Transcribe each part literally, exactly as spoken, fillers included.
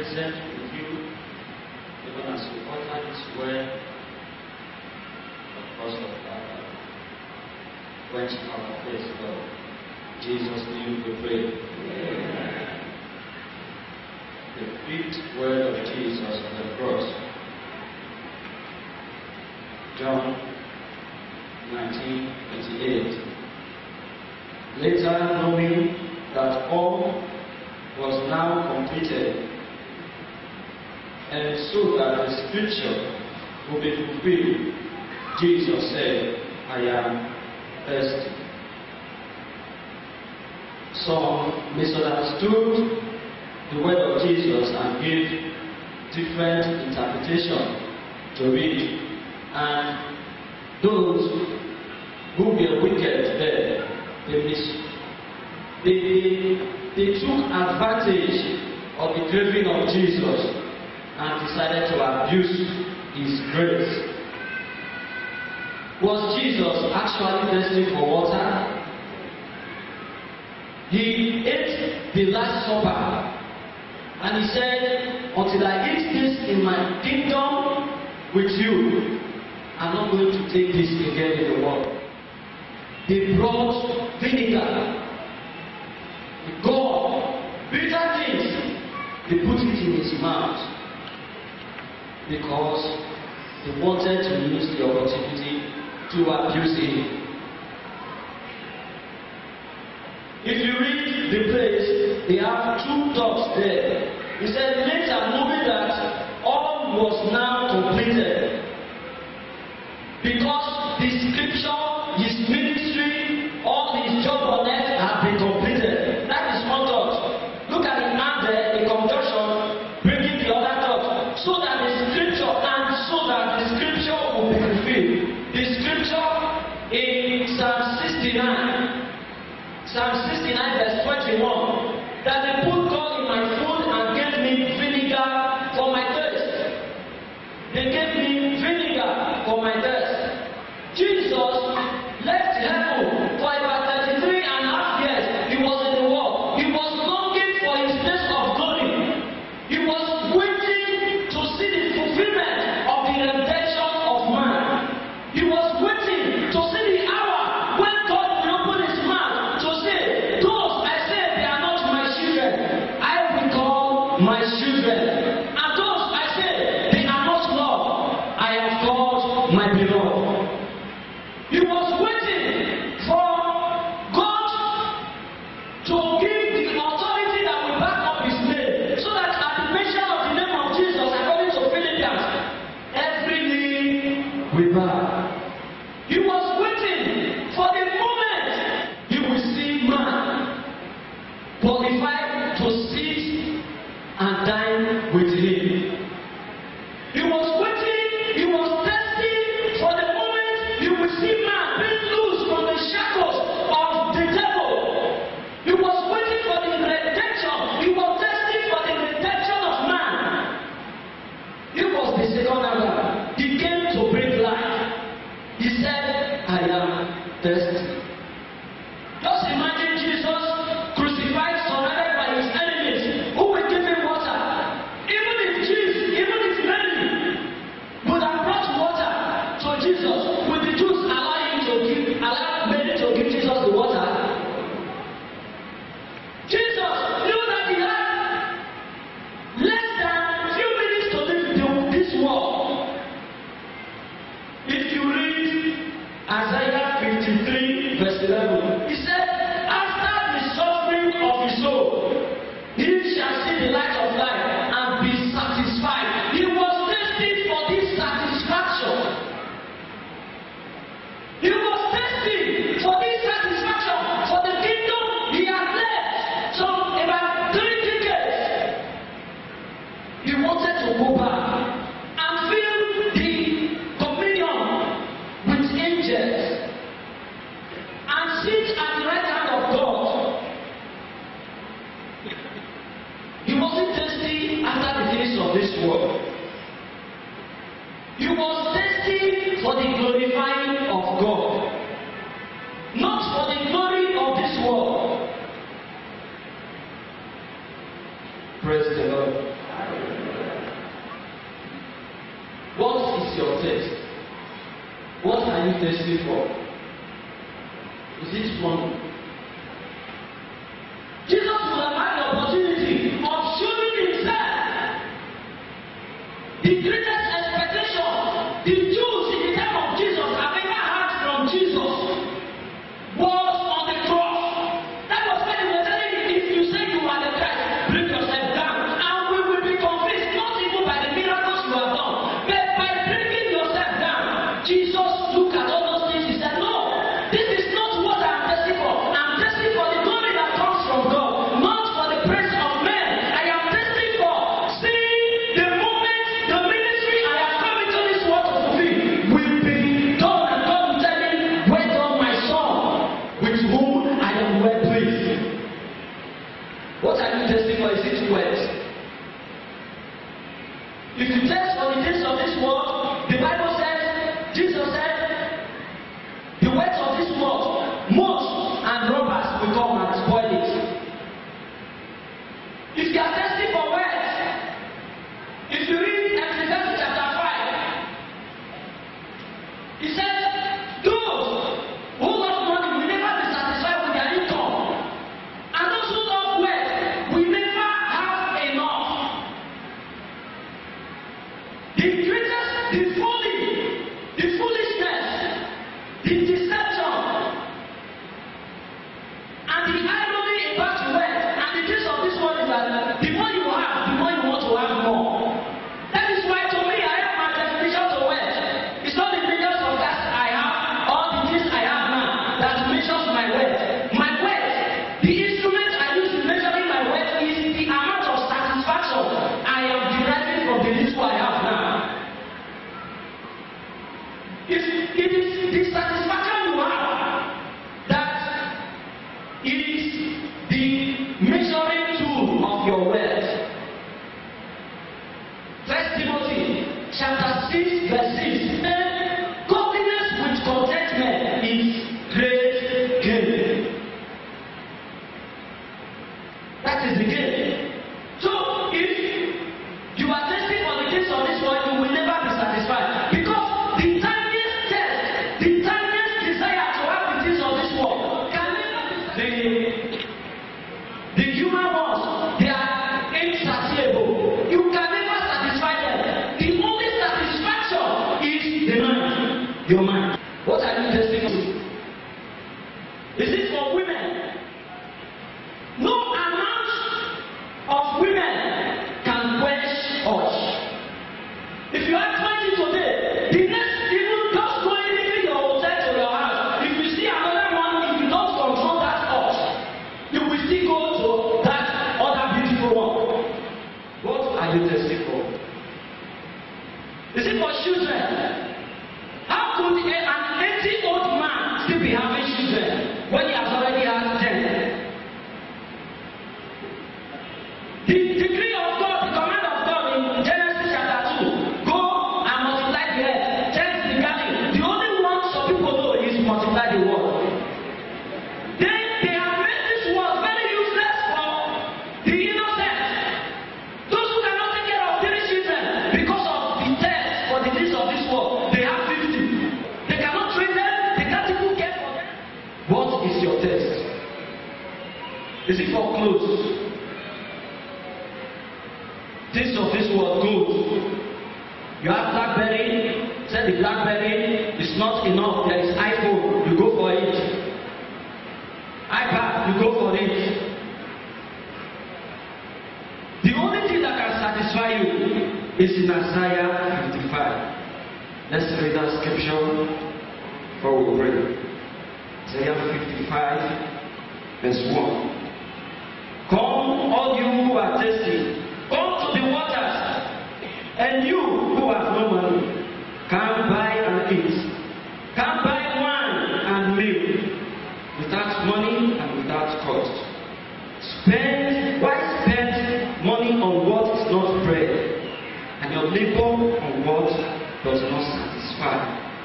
present with you, even as we utter this word, the cross of God, quench our faith, Lord. In Jesus' name we pray. Amen. The fifth word of Jesus on the cross. John nineteen twenty-eight. Later, knowing that all was now completed, and so that the scripture would be fulfilled, Jesus said, I am thirsty. Some misunderstood the word of Jesus and gave different interpretation to it, and those who were wicked there, they, mis- they, they, they took advantage of the craving of Jesus and decided to abuse his grace. Was Jesus actually thirsty for water? He ate the Last Supper and he said, until I eat this in my kingdom with you, I'm not going to take this again in the world. They brought vinegar, gall, bitter things. They put it in his mouth because they wanted to use the opportunity to abuse him. If you read the place, they have two dogs there. He said, later, knowing that all was now completed, because the scripture, his ministry, all his job on earth have been completed. That is one thought. Look at the man there, the conjunction, bringing the other thought, so that the scripture, and so that the scripture will be fulfilled. The scripture in Psalm sixty-nine, Psalm sixty-nine verse twenty-one, that they put gall in my food and gave me vinegar for my thirst. They gave me vinegar for my thirst. Jesus left heaven for about thirty-three and a half years. He was in the world. He was longing for his place of glory. He was waiting to see the fulfillment of the redemption of man. He was waiting to see the hour when God will open his mouth to say, those I say they are not my children, I will call my children. And those I say they are not loved, I have called my beloved. He was waiting for God to give the authority that will back up his name, so that at the mention of the name of Jesus, according to Philippians, every knee will bow. He was waiting for the moment he will see man qualified to sit and dine with him. He was waiting, he was thirsty for the moment he will see man being loose from the shackles of the devil. He was waiting for the redemption. He was thirsty for the redemption of man. He was the second Adam. He came to bring life. He said, I am thirsty. Just imagine Jesus crucified, surrounded by his enemies, who will give him water. Even if Jesus, even if Mary would have brought water to Jesus, would the Jews allow him to give, allow Mary to give Jesus the water? Jesus knew that he had less than a few minutes to live this world. If you read Isaiah fifty-three, verse eleven, he said, after the suffering of his soul, he shall see the light of life and be satisfied. He was thirsty for this satisfaction. He was thirsty for this satisfaction, for the kingdom he had left. So about three decades, he wanted to go back and feel the communion with angels and sit at the right hand of God. He wasn't thirsty after the things of this world. He was thirsty for the glorifying of God, not for the glory of this world. Praise the Lord. your test? What are you testing for? Is it money? Jesus will have had the opportunity of showing himself. The greatest expectation the Jews in the time of Jesus have ever had from Jesus was on the cross. That was when they were telling him, if you say you are the Christ, bring yourself down, and we will be convinced, not even by the miracles you have done, but by bringing yourself down. Jesus looked at all those things. He said, no, this is not what I am testing for. I'm testing for the glory that comes from God, not for the praise of men. I am testing for seeing the moment the ministry I have come into this world to fulfill will be done, and God will tell me, well done, my son, with whom I am well pleased. What are you testing for? Is it wealth? If you test for the things of this world, the Bible says, Jesus said, the wealth of this world, moths and robbers will come and spoil it. If you are testing for wealth, if you read Ecclesiastes chapter five, he said, those who love money will never be satisfied with their income, and those who love wealth will never have enough. The greatest, the folly, the foolishness, the deception, and the irony about wealth and the things of this world is that the more you have, the more you want to have more. That is why, to me, I have my definition of wealth. It's not the millions of cars I have, or the things I have now, that measures my wealth. My wealth, the instrument I use to measuring my wealth is the amount of satisfaction I am deriving from the little I have now. If it is the satisfaction you have that is the measuring tool of your wealth. First Timothy chapter six verse six. Godliness with contentment is great gain. That is the gain. So if you are testing for the things of this world, you will never be satisfied, because the tiniest test, the tiniest desire to have the things of this world can never be satisfied. The, the human ones, they are insatiable. You can never satisfy them. The only satisfaction is the mind, your mind. What are you testing for? Is it for women? No amount of women can quench us. If you are twenty today, the next, even just going into your hotel to your house, if you see another one, if you don't control that urge, you will still go to that other beautiful one. What are you testing for? Is it for children? How could an eighty old man still be having children when he has already had ten? The decree of God, the command of God in Genesis chapter two, go and multiply the earth, test the garden. The only one some people know is multiply the world. Then they have made this world very useless for the innocent. Those who cannot take care of three children because of the test for the things of this world, they have fifty. They cannot train them, they can't even care for them. What is your test? Is it for clothes? Things of this world good. You have BlackBerry, say the BlackBerry is not enough. There is iPhone, you go for it. iPad, you go for it. The only thing that can satisfy you is in Isaiah fifty-five. Let's read that scripture before we pray. Isaiah fifty-five, verse one. Come, all you who are thirsty, come to the waters, and you who have no money, come buy and eat. Come buy wine and milk, without money and without cost. Spend, why spend money on what is not bread, and your labor on what does not satisfy?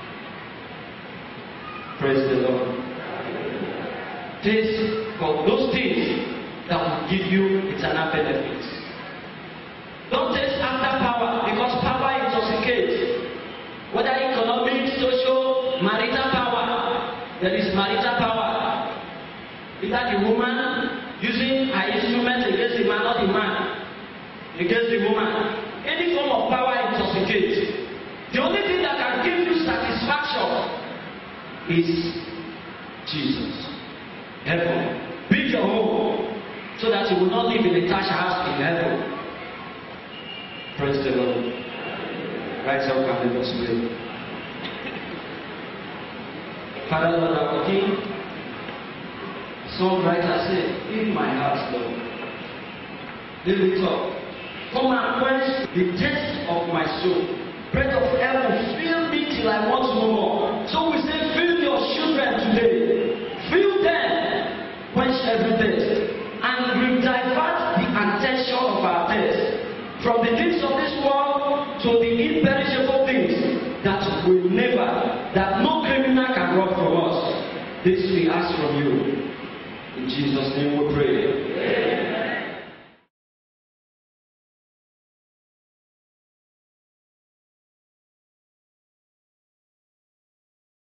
Praise the Lord. This for those things that will give you eternal benefits. Don't chase after power, because power intoxicates. there is marital power. Either the woman using her instrument against the man, or the man against the woman. Any form of power intoxicates. The only thing that can give you satisfaction is Jesus. Heaven. Build your home so that you will not live in a cash house in heaven. Praise the Lord. Rise up and let us pray. Father, Lord, our King, songwriter said, in my heart, Lord, lift it up. Come and quench the thirst of my soul. Bread of heaven, fill me till I want no more. So we say, fill your children today. Fill them. Quench every thirst. And we divert the attention of our thirst from the things of this world to the imperishable things that will never, that no criminal can rob from us. This we ask from you. In Jesus' name we pray.